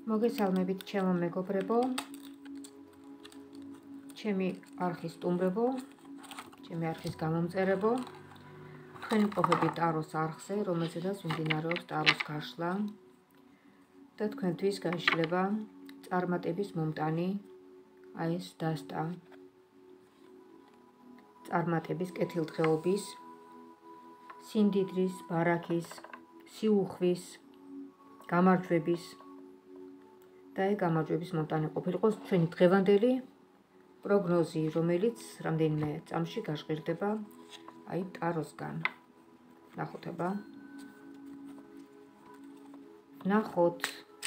მოგესალმებით ჩემო მეგობრებო, ჩემი არხის სტუმრებო, ჩემი არხის გამომწერებო, თქვენი მყოფები ტაროს არხზე, რომელზედაც მიმდინარეობს ტაროს გაშლა და თქვენთვის გაიშლება წარმატების მომტანი, აი ეს დასტა, წარმატების კეთილდღეობის, სიმდიდრის, ბარაქის, სიუხვის, გამარჯვების და გამარჯვების მომტანი ყოფილიყოს ჩვენი დღევანდელი პროგნოზი, რომელიც რამდენიმე წამში გაჟღერდება აი ტაროსგან. ნახოთ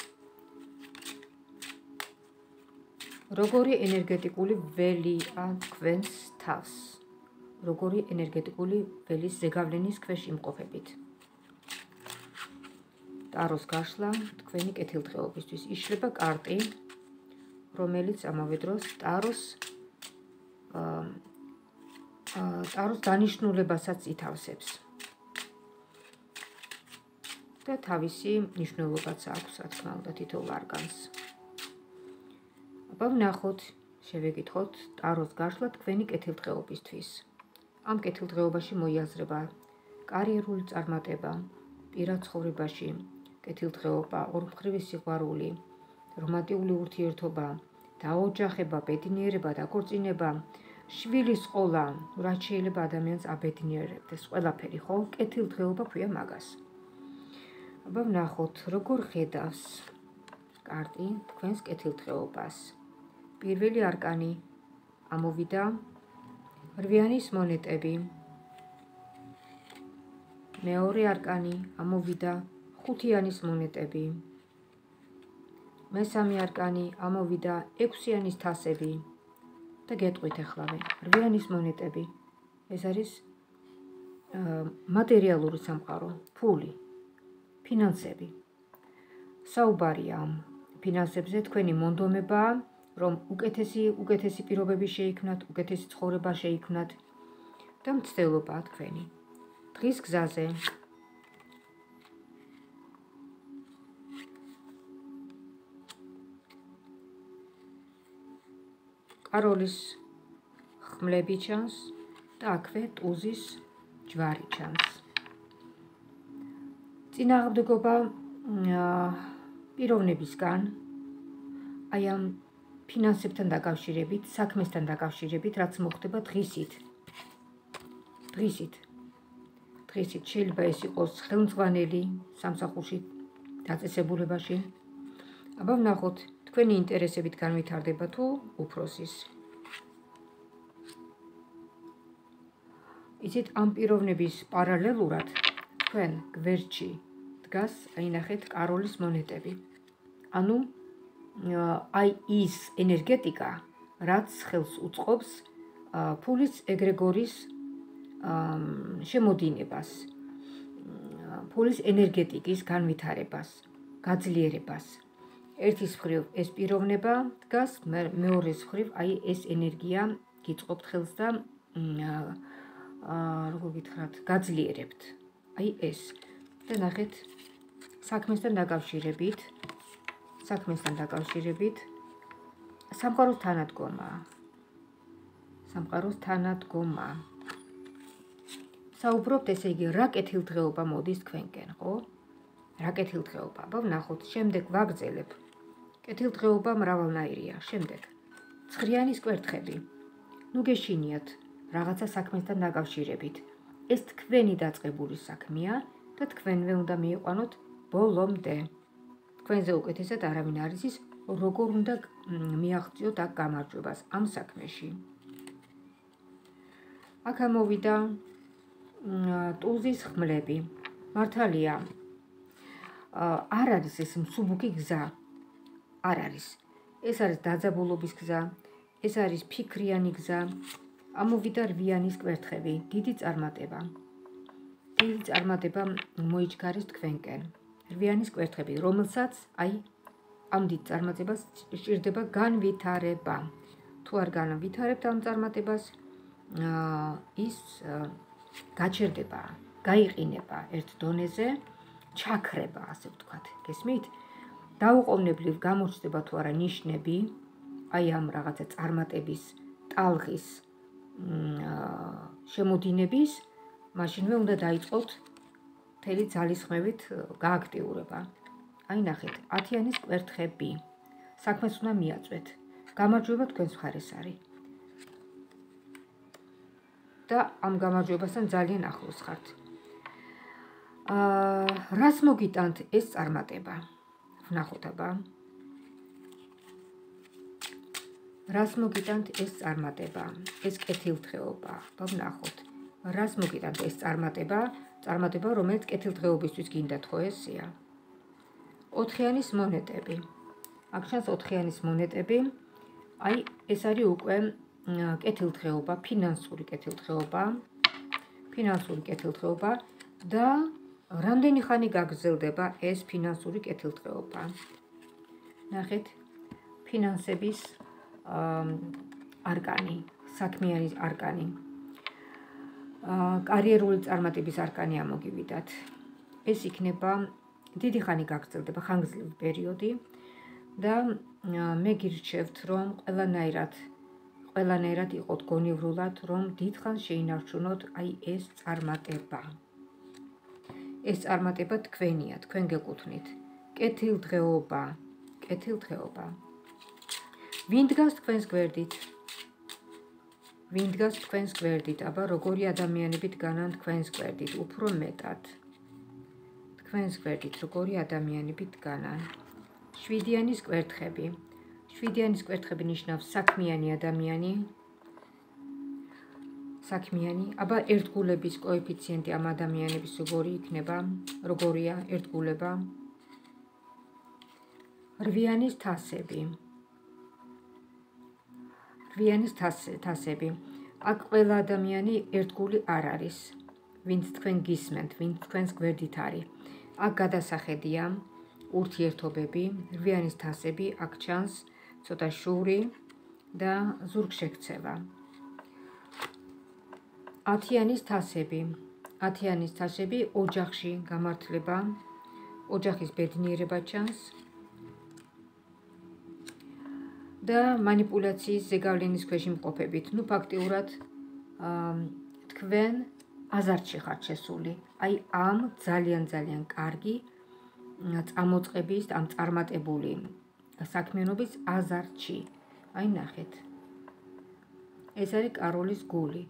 როგორი ენერგეტიკული ველია თქვენს თავს, როგორი ენერგეტიკული ველის ზეგავლენის ქვეშ იმყოფებით. ტაროს გაშლა თქვენი კეთილდღეობისთვის იშლება კარტი, რომელიც ამავე დროს ტაროს დანიშნულებასაც ითავსებს და თავისი მნიშვნელობაც აქვს, რა თქმა უნდა, თითოეულ არგანს. აბა ვნახოთ, შევეკითხოთ ტაროს გაშლა თქვენი კეთილდღეობისთვის. ამ კეთილდღეობაში მოიაზრება კარიერული წარმატება, პირად ცხოვრებაში კეთილდღეობა, ორმხრივი სიყვარული, რომანტიკული ურთიერთობა, დაოჯახება, ბედნიერება, დაქორწინება, შვილის ყოლა, რაც შეიძლება ადამიანს აბედნიერებდეს, ყველაფერი, ხო? კეთილდღეობა ქვია მაგას. აბა ვნახოთ, როგორ ხედავს კარტი თქვენს კეთილდღეობას. პირველი არკანი ამოვიდა რვიანის მონეტები. მეორე არკანი ამოვიდა ხუთიანის მონეტები. მესამე არკანი ამოვიდა ექვსიანის თასები და გეტყვით ახლავე რვიანის მონეტები. ეს არის მატერიალური სამყარო, ფული, ფინანსები. საუბარია ამ ფინანსებზე, თქვენი მონდომებაა, რომ უკეთესი პირობები შეიქმნათ, უკეთესი ცხოვრება შეიქმნათ და მცდელობაა თქვენი. დღის გზაზე კაროლის ხმლები ჩანს და აქვე ტუზის ჯვარი ჩანს. წინააღმდეგობა პიროვნებისგან, აი ამ ფინანსებთან დაკავშირებით, საქმესთან დაკავშირებით, რაც მოხდება დღისით. შეიძლება ეს იყოს ხელმძღვანელი სამსახურში დაწესებულებაში. აბა ვნახოთ, თქვენი ინტერესებით განვითარდება თუ უფროსის. იცით, ამ პიროვნების პარალელურად თქვენ გვერდში დგას, აი ნახეთ, კაროლის მონეტები. ანუ აი ის ენერგეტიკა, რაც ხელს უწყობს ფულის ეგრეგორის შემოდინებას, ფულის ენერგეტიკის განვითარებას, გაძლიერებას. ერთის მხრივ ეს პიროვნება დგას, მეორეს მხრივ აი ეს ენერგია გიწყობთ ხელს და როგორ გითხრათ, გაძლიერებთ. აი ეს. და ნახეთ, საქმესთან დაკავშირებით სამყაროს თანადგომა. საუბრობთ, ესე იგი, რა კეთილდღეობა მოდის თქვენკენ, ხო? რა კეთილდღეობა? აბა ვნახოთ, შემდეგ ვაგრძელებ. კეთილდღეობა მრავალნაირია. შემდეგ ცხრიანის კვერთხები. ნუ გეშინიათ რაღაცა საქმესთან დაკავშირებით. ეს თქვენი დაწყებული საქმეა და თქვენვე უნდა მიიყვანოთ ბოლომდე. თქვენზე უკეთესად არავინ არ იცის, როგორ უნდა მიაღწიოთ აქ გამარჯვებას ამ საქმეში. აქ ამოვიდა ტუზის ხმლები. მართალია, არ არის ეს მსუბუქი გზა. არ არის. ეს არის დაძაბულობის გზა, ეს არის ფიქრიანი გზა. ამოვიდა რვიანის კვერთხები, დიდი წარმატება. დიდი წარმატება მოიჩქარეს თქვენკენ. რვიანის კვერთხები, რომელსაც აი ამ დიდ წარმატებას სჭირდება განვითარება. თუ არ განვითარებთ ამ წარმატებას, ის გაჩერდება, გაიყინება ერთ დონეზე, ჩაქრება, ასე ვთქვათ. გესმით? დაუყოვნებლივ გამოჩნდება თუ არა ნიშნები, აი ამ რაღაცა წარმატების, ტალღის შემოდინების, მაშინვე უნდა დაიწყოთ მთელი ძალისხმევით გააქტიურება. აი ნახეთ, 10-იანის კვერთხები. საქმეს უნდა მიაწვეთ. გამარჯვება თქვენს მხარეს არის. და ამ გამარჯვებასთან ძალიან ახლოს ხართ. რას მოგიტანთ ეს წარმატება? ვნახოთ აბა. რას მოგიტანთ ეს წარმატება? ეს კეთილდღეობა. ვნახოთ. რას მოგიტანთ ეს წარმატება? წარმატება, რომელიც კეთილდღეობისთვის გინდათ, ხო ესეა? 4-იანის მონეტები. აქ ჩანს 4-იანის მონეტები. აი, ეს არის უკვე კეთილდღეობა, ფინანსური კეთილდღეობა და რამდენი ხანი გაგრძელდება ეს ფინანსური კეთილდღეობა? ნახეთ, ფინანსების არკანი, საქმიანი არკანი, კარიერული წარმატების არკანი ამოგივიდათ. ეს იქნება დიდი ხანი გაგრძელდება, ხანგრძლივი პერიოდი და მე გირჩევთ, რომ ყველანაირად იყოთ გონივრულად, რომ დიდხანს შეინარჩუნოთ აი ეს წარმატება. ეს წარმატება თქვენია, თქვენ გეკუთვნით. კეთილდღეობა. ვინ დგას თქვენს გვერდით? აბა, როგორი ადამიანები დგანან თქვენს გვერდით? უფრო მეტად. თქვენს გვერდით როგორი ადამიანები დგანან? 7-იანის კვერთხები. 7-იანის კვერთხები ნიშნავს საქმიანი ადამიანი. აბა, ერთგულების კოეფიციენტი ამ ადამიანების როგორი იქნება? როგორია ერთგულება? 8-იანის თასები. აქ ყველა ადამიანი ერთგული არ არის. ვინც თქვენ გისმენთ, ვინც თქვენს გვერდით არის. აქ გადასახედია ურთიერთობები, 8-იანის თასები, აქ ჩანს ცოტა შური და ზურგშექცევა. 10-იანის თასები, ოჯახში გამართლება, ოჯახის ბედნიერება ჩანს და მანიპულაციის ზეგავლენის ქვეშ იმყოფებით. ფაქტიურად თქვენ აზარტში ხართ შესული. აი ამ ძალიან კარგი წამოწყების, ამ წარმატებული საქმიანობის აზარტში. აი ნახეთ. ეს არის კაროლის გული.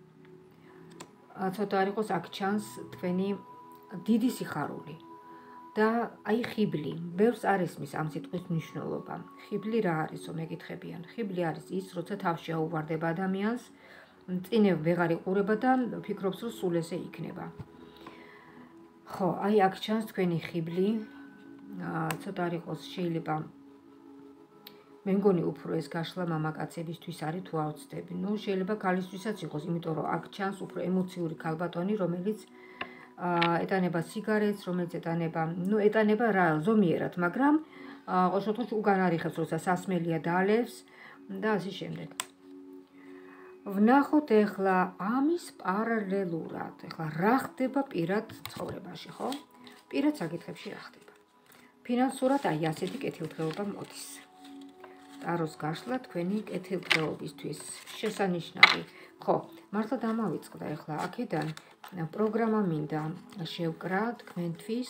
ცოტა არ იყოს, აქ ჩანს თქვენი დიდი სიხარული. და აი ხიბლი. ბევრს არ ესმის ამ სიტყვის მნიშვნელობა. ხიბლი რა არისო, მეკითხებიან. ხიბლი არის ის, როცა თავში აუვარდება ადამიანს, წინ ვეღარ იყურება და ფიქრობს, რომ სულ ესე იქნება. ხო, აი აქ ჩანს თქვენი ხიბლი. ცოტა არ იყოს, შეიძლება მე მგონი უფრო ეს გაშლა მამაკაცებისთვის არის თუ არ ვცდები. შეიძლება ქალისთვისაც იყოს, იმიტომ რომ აქ ჩანს უფრო ემოციური ქალბატონი, რომელიც ეტანება სიგარეტს, რომელიც ეტანება რა ზომიერად, მაგრამ ყოველ შემთხვევაში უგან არიხებს, როცა სასმელია დაალევს და ასე შემდეგ. ვნახოთ ეხლა ამის პარალელურად. ეხლა რა ხდება პირად ცხოვრებაში, ხო? პირად საკითხებში რა ხდება? ფინანსურად აი ასეთი კეთილდღეობა მოდის. ტაროს გაშლა თქვენი კეთილდღეობისთვის შესანიშნავი. ხო, მართლა დამავიწყდა ეხლა აქედან პროგრამა მინდა შევკრა თქვენთვის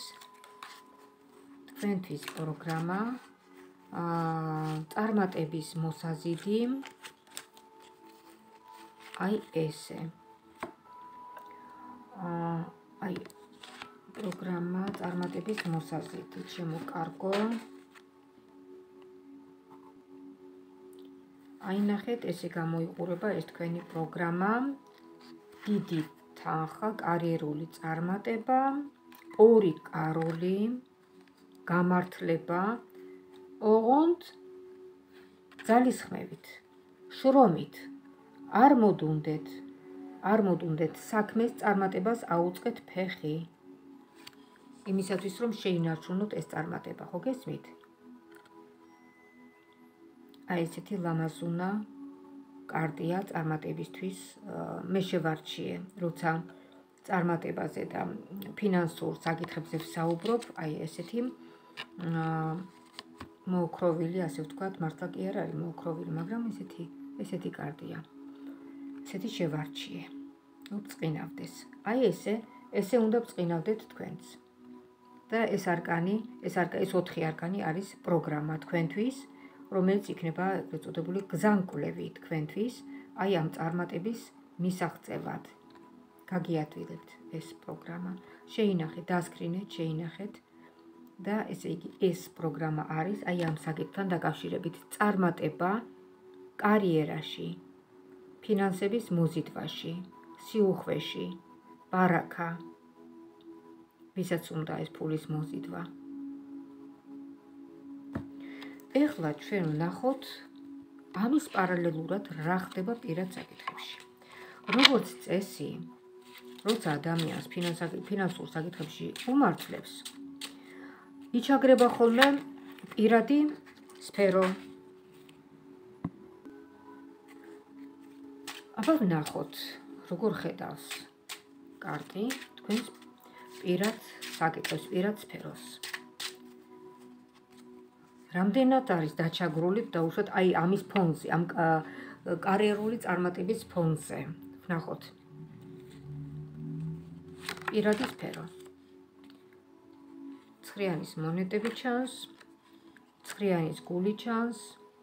პროგრამა წარმატების მოსაზიდი. აი ესე. აი პროგრამა წარმატების მოსაზიდი შემოკარგო. აი ნახეთ, ესე გამოიყურება ეს თქვენი პროგრამა. დიდი თანხა, კარიერული წარმატება, 2 კაროლი, გამართლება, ოღონდ ძალისხმევით, შრომით. არ მოდუნდეთ საქმეს წარმატებას აუწყეთ ფეხი. იმისათვის რომ შეინარჩუნოთ ეს წარმატება, ხო გესმით? აი ესეთი ლამაზუნა კარტია წარმატებისთვის. მე შევარჩიე, როცა წარმატებაზე და ფინანსურ საკითხებზე ვსაუბრობ, აი ესეთი მოოქროვილი, ასე ვთქვათ, მართლა კი არ არის მოოქროვილი, მაგრამ ესეთი კარტია. ესეთი შევარჩიე. ბრწყინავდეს. აი ესე უნდა ბრწყინავდეთ თქვენც. და ეს 4 არკანი არის პროგრამა თქვენთვის, რომელიც იქნება ეგრეთ წოდებული გზამკვლევი თქვენთვის, აი ამ წარმატების მისაღწევად. გაგიათვლილებთ ეს პროგრამა. შეინახეთ, დასკრინეთ, შეინახეთ და ესე იგი ეს პროგრამა არის აი ამ საკითხთან დაკავშირებით წარმატება კარიერაში, ფინანსების მოზიდვაში, სიუხვეში, ბარაკა, ვისაც უნდა ეს ფულის მოზიდვა. ეხლა ჩვენ ვნახოთ ამის პარალელურად რა ხდება პირად საკითხებში. როგორც წესი, როცა ადამიანს ფინანსურ საკითხებში უმართლებს, იჩაგრება ხოლმე პირადი სფერო. აბა ვნახოთ, როგორ ხედავს კარტი თქვენს პირად საკითხებს, პირად სფეროს. რამდენად არის დაჩაგრული და უშუალოდ აი ამის ფონზე, ამ კარიერული წარმატების ფონზე. ვნახოთ. პირადი სფერო. ცხრიანის მონეტები ჩანს, ცხრიანის გული ჩანს,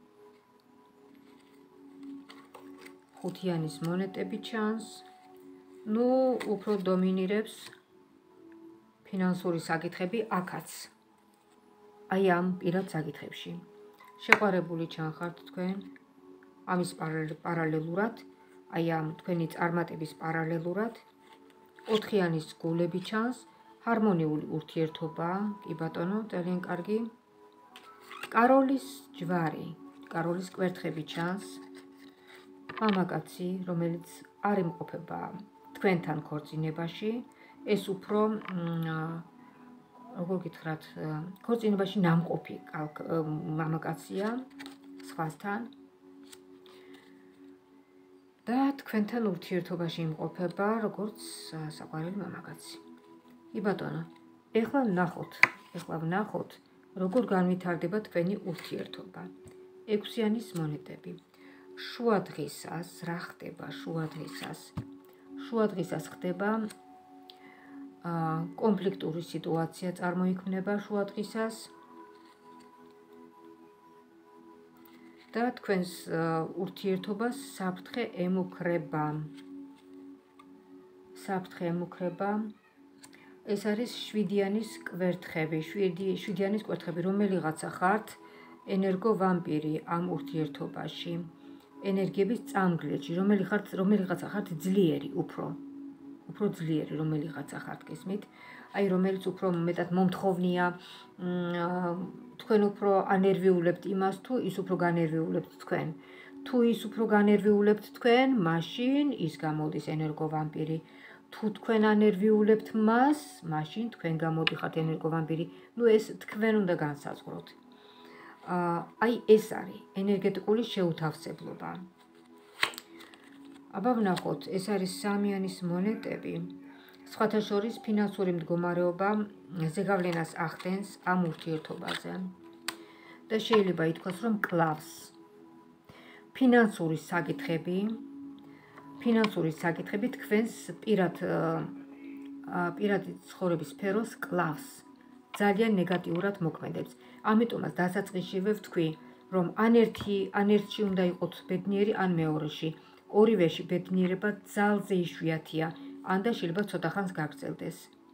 ხუთიანის მონეტები ჩანს. ნუ უფრო დომინირებს ფინანსური საკითხები აქაც. აი ამ პირად საკითხებში. შეყვარებული ჩანხართ თქვენ ამის პარალელურად, აი ამ თქვენი წარმატების პარალელურად. 4-იანის გულები ჩანს, ჰარმონიული ურთიერთობა, კი ბატონო, ძალიან კარგი. კაროლის ჯვარი, კაროლის კვერთხები ჩანს. მამაკაცი, რომელიც არ იმყოფება თქვენთან ქორწინებაში, ეს უფრო როგორ გითხრათ, ქორწინებაში ნამყოფი მამაკაცია სხვასთან და თქვენთან ურთიერთობაში იმყოფება როგორც საყვარელი მამაკაცი. კი ბატონო, ეხლა ვნახოთ, როგორ განვითარდება თქვენი ურთიერთობა. 6-იანის მონეტები. შუადღისას რა ხდება შუადღისას? შუადღისას ხდება კონფლიქტური სიტუაცია წარმოიქმნება შუადღისას და თქვენს ურთიერთობას საფრთხე ემუქრება. ეს არის 7-იანის კვერთხები, 7-იანის კვერთხები, რომელიღაცა ხართ ენერგოვამპირი ამ ურთიერთობაში, ენერგიების წამგლეჭი, რომელიღაცა ხართ ძლიერი უფრო ძლიერი რომელიღაცა ხართ, გესმით? აი რომელიც უფრო მეტად მომთხოვნია, თქვენ უფრო ანერვიულებთ იმას, თუ ის უფრო განერვიულებთ თქვენ. თუ ის უფრო განერვიულებთ თქვენ, მაშინ ის გამოდის ენერგოვამპირი. თუ თქვენ ანერვიულებთ მას, მაშინ თქვენ გამოდიხართ ენერგოვამპირი. ნუ ეს თქვენ უნდა განსაზღვროთ. აი ეს არის ენერგეტიკული შეუთავსებლობა. აბა ვნახოთ, ეს არის 3-იანის მონეტები. სხვათა შორის ფინანსური მდგომარეობა ზეგავლენას ახდენს ამ ურთიერთობაზე. და შეიძლება ითქვას, რომ კლავს. ფინანსური საკითხები თქვენს პირადი ცხოვრების სფეროს კლავს. ძალიან ნეგატიურად მოქმედებს. ამიტომაც დასაწყისშივე ვთქვი, რომ ან ერთში უნდა იყოთ ბედნიერი, ან მეორეში. ორივეში ბედნიერება ძალზე იშვიათია, ან და შეიძლება ცოტა ხანს გაგრძელდეს.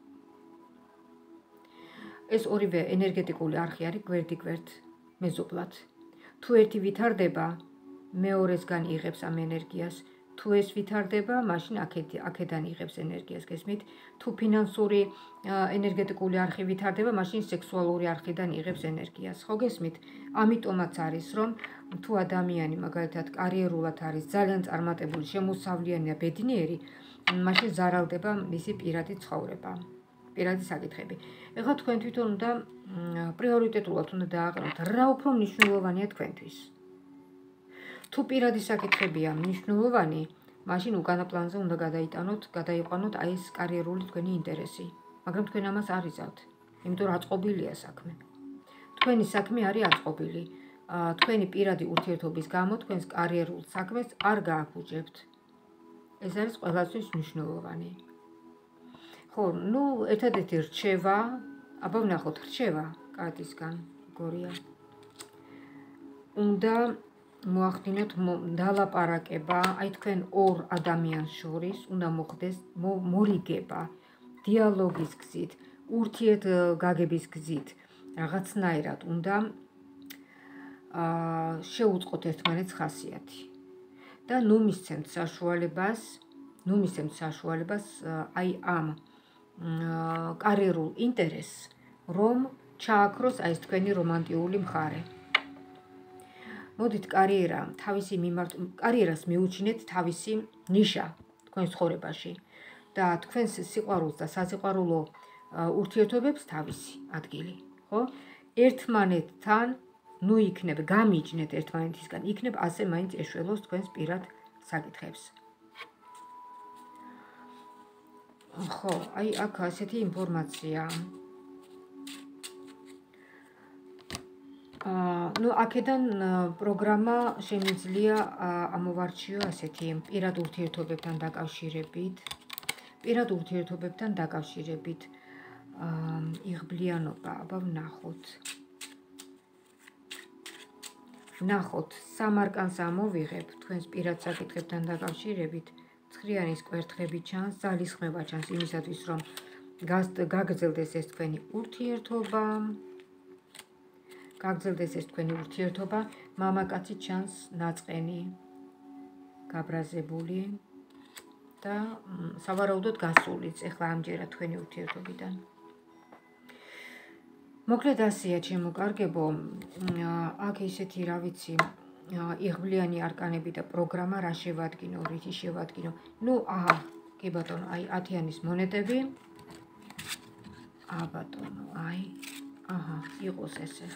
ეს ორივე ენერგეტიკული არხი არის გვერდიგვერდ მეზობლად. თუ ერთი ვითარდება, მეორესგან იღებს ამ ენერგიას. თუ ეს ვითარდება, მაშინ აქედან იღებს ენერგიას, გესმით? თუ ფინანსური ენერგეტიკული არხი ვითარდება, მაშინ სექსუალური არხიდან იღებს ენერგიას, ხო გესმით? ამიტომაც არის, რომ თუ ადამიანი მაგალითად კარიერულად არის ძალიან წარმატებული, შემოსავლიანია, ბედნიერი, მაშინ ზარალდება მისი პირადი ცხოვრება, პირადი საკითხები. ეხლა თქვენ თვითონ უნდა პრიორიტეტულად უნდა დააყენოთ, რა უფრო მნიშვნელოვანია თქვენთვის. თუ პირადი საკითხებია მნიშვნელოვანი, მაშინ უკანა პლანზე უნდა გადაიყვანოთ აი ეს კარიერული თქვენი ინტერესი. მაგრამ თქვენ ამას არ იზავთ, იმიტომ რომ აწყობილია საქმე. თუ თქვენი საქმე არის აწყობილი. თქვენი პირადი ურთიერთობის გამო თქვენს კარიერულ საქმეს არ გააფუჭებთ. ეს არის ყველასთვის მნიშვნელოვანი. ხო, ნუ ერთადერთი რჩევა, აბა ვნახოთ რჩევა კარტისგან, გორია. უნდა მოახდინოთ დალაპარაკება, აი თქვენ ორ ადამიანს შორის უნდა მოხდეს მორიგება, დიალოგის გზით, ურთიერთგაგების გზით, რაღაცნაირად უნდა შეუწყოთ ერთმანეთს ხასიათი. და ნუ მისცემთ საშუალებას აი ამ კარიერულ ინტერესს, რომ ჩააქროს აი ეს თქვენი რომანტიული მხარე. მოდით კარიერას მიუჩინეთ თავისი ნიშა თქვენ ცხოვრებაში და თქვენს სიყვარულს და სასიყვარულო ურთიერთობებს თავისი ადგილი, ხო? ერთმანეთთან ნუ იქნებ, გამიჯნეთ ერთმანეთისგან, იქნებ ასე მაინც ეშველოს თქვენს პირად საკითხებს. ხო, აი აქ ასეთი ინფორმაცია. ნუ აქედან პროგრამა შემიძლია ამოვარჩიო ასეთი პირად ურთიერთობებთან დაკავშირებით იღბლიანობა, აბა ვნახოთ, სამარკანს ამოვიღებ თქვენს პირად საკითხებთან დაკავშირებით, ცხრიანის კვერთხები ჩანს, ძალისხმევა ჩანს იმისათვის, რომ გაგრძელდეს ეს თქვენი ურთიერთობა, მამაკაცი ჩანს ნაწყენი, გაბრაზებული და სავარაუდოდ გასულიც ახლა ამჯერად თქვენი ურთიერთობიდან. მოკლედ ასეა ჩემო კარგებო, აქ ისეთი რა ვიცი, იღბლიანი არკანები და პროგრამა რა შევადგინო, რითი შევადგინო. ნუ კი ბატონო, აი 10-იანის მონეტები. ბატონო, აი, იყოს ესე.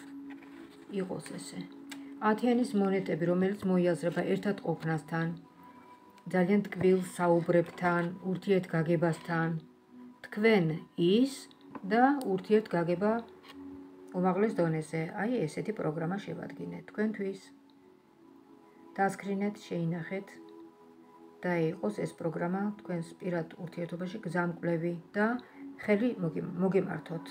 10-იანის მონეტები, რომელიც მოიაზრება ერთად ყოფნასთან, ძალიან ტკბილ საუბრებთან, ურთიერთგაგებასთან. თქვენ ის და ურთიერთგაგება უმაღლეს დონეზე. აი ესეთი პროგრამა შევადგინეთ თქვენთვის. დასკრინეთ, შეინახეთ და იყოს ეს პროგრამა თქვენს პირად ურთიერთობაში გზამკვლევი და ხელი მოგემართოთ.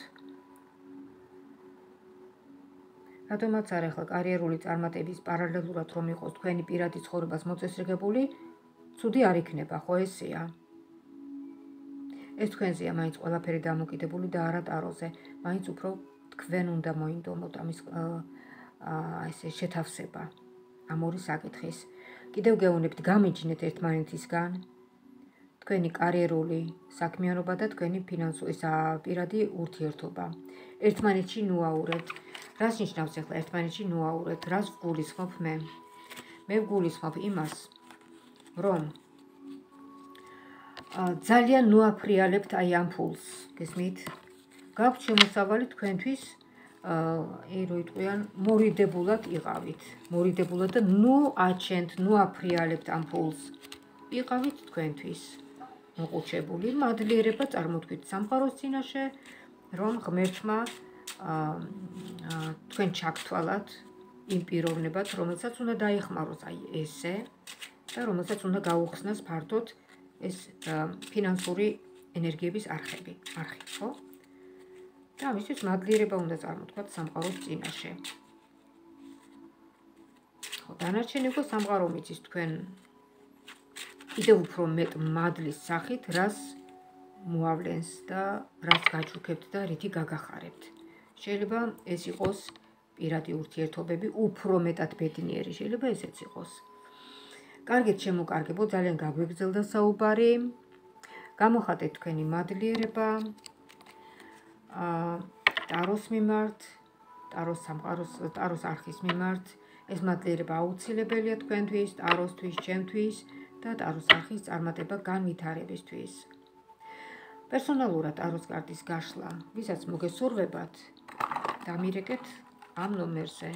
რატომაც არა ახლა კარიერული წარმატების პარალელურად რომ იყოს თქვენი პირადი ცხოვრებას მოწესრიგებული, ცუდი არ იქნება, ხო ესეა. ეს თქვენზეა მაინც ყველაფერი დამოკიდებული და არა ტაროზე. მაინც უფრო თქვენ უნდა მოინდომოთ ამის ესე შეთავსება ამ ორი საკითხის. კიდევ გეუბნებთ, გამიჯნეთ ერთმანეთისგან თქვენი კარიერული საქმიანობა და თქვენი პირადი ურთიერთობა. ერთმანეთში ნუაურეთ. რას ნიშნავს ახლა ერთმანეთში ნუაურეთ? რას ვგულისხმობ მე? მე ვგულისხმობ იმას, რომ ძალიან ნუაფრიალებთ აი ამ ფულს, გესმით? გაქვთ შემოსავალი თქვენთვის, რო იტყვიან, მორიდებულად იყავით. მორიდებულად და ნუ აჩენთ, ნუ აფრიალებთ ამ ფულს. იყავით თქვენთვის. მოყუჩებული მადლიერება წარმოთქვით სამყაროს წინაშე, რომ ღმერთმა თქვენ ჩაგთვალათ იმ პიროვნებად, რომელსაც უნდა დაეხმაროს აი ესე და რომელსაც უნდა გაუხსნას ფართოდ ეს ფინანსური ენერგიების არხი, ხო? და ამისთვის მადლიერება უნდა წარმოთქვათ სამყაროს წინაშე. ხო, დანარჩენი უკვე სამყარო მიცის თქვენ კიდევ უფრო მეტ მადლის სახით, რას მოავლენს და რას გაჩუქებთ და რითი გაგახარებთ. შეიძლება ეს იყოს პირადი ურთიერთობები, უფრო მეტად ბედნიერი, შეიძლება ესეც იყოს. კარგით შემოკარგებო, ძალიან გაგვეგრძელდა საუბარი. გამოხატეთ თქვენი მადლიერება ტაროს მიმართ, ტაროს არხის მიმართ. ეს მადლიერება აუცილებელია თქვენთვის, ტაროსთვის, ჩემთვის და ტაროს არხის წარმატება განვითარებისთვის. პერსონალურად ტაროს კარტის გაშლა, ვისაც მოგესურვებათ, დამირეკეთ ამ ნომერზე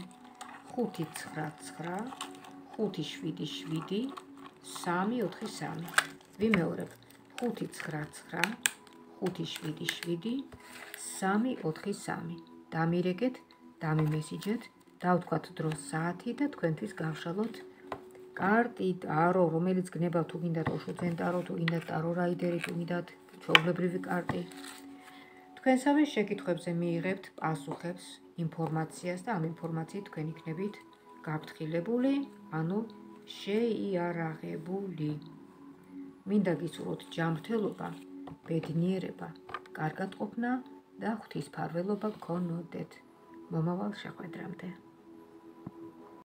599 577 343. ვიმეორებ 599 577 343. დამირეკეთ დამიმესიჯეთ, დავთქვათ დროს საათი და თქვენთვის გავშალოთ კარტი, ტარო, რომელიც გნებავთ, თუ გინდათ ოშუძენ ტარო, თუ გინდათ ტარო რაიდერი, თუ გინდათ ჩვეულებრივი კარტი. თქვენსავე შეკითხვებზე მიიღებთ პასუხებს, ინფორმაციას და ამ ინფორმაციით თქვენ იქნებით გაფრთხილებული, ანუ შეიარაღებული. მინდა გისურვოთ ჯანმრთელობა, ბედნიერება, კარგად ყოფნა და ღვთისმფარველობა გქონოდეთ. მომავალ შეხვედრამდე.